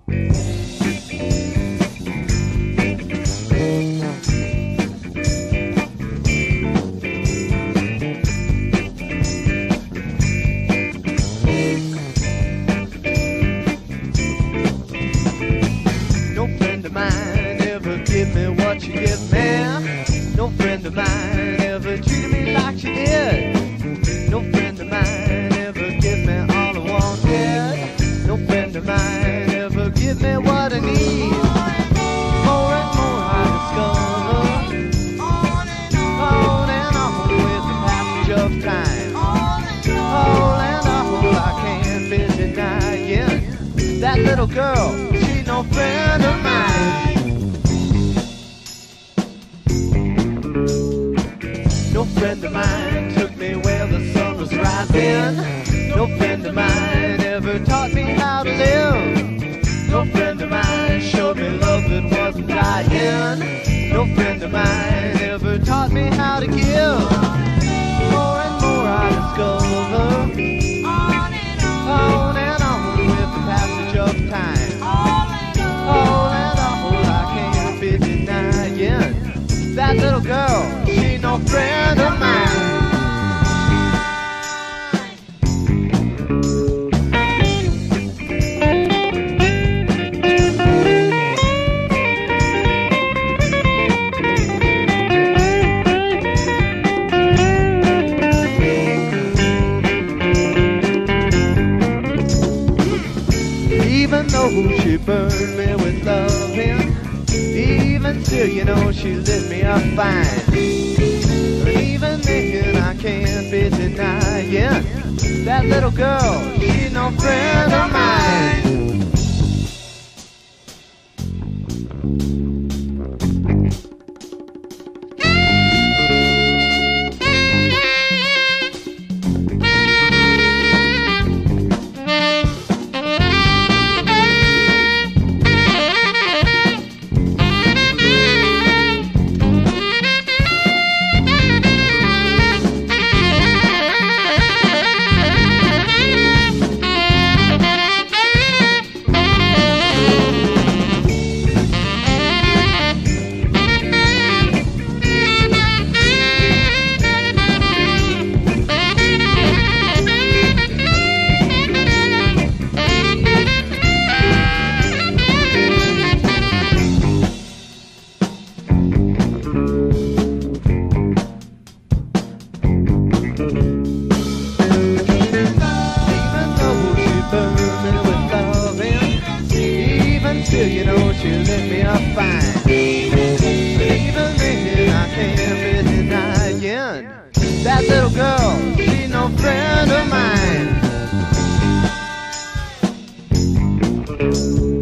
Give me what you give me. No friend of mine ever treated me like she did. No friend of mine ever give me all I wanted. No friend of mine ever give me what I need. More and more I discover, on and on with the passage of time. On and on, I can't be denying that little girl, she's no friend of mine. No friend of mine took me where the sun was rising. No friend of mine ever taught me how to live. No friend of mine showed me love that wasn't dying. No friend of mine ever taught me how to give. More and more I discover, on and on with the passage of time. On and on, I can't be denying that little girl, she no friend of mine. Even though she burned me with loving, even still, you know, she lit me up fine. But even then, I can't be denying that little girl, she's no friend of mine. Still, you know, she lit me up fine. But even then, I can't be denying that little girl, she's no friend of mine.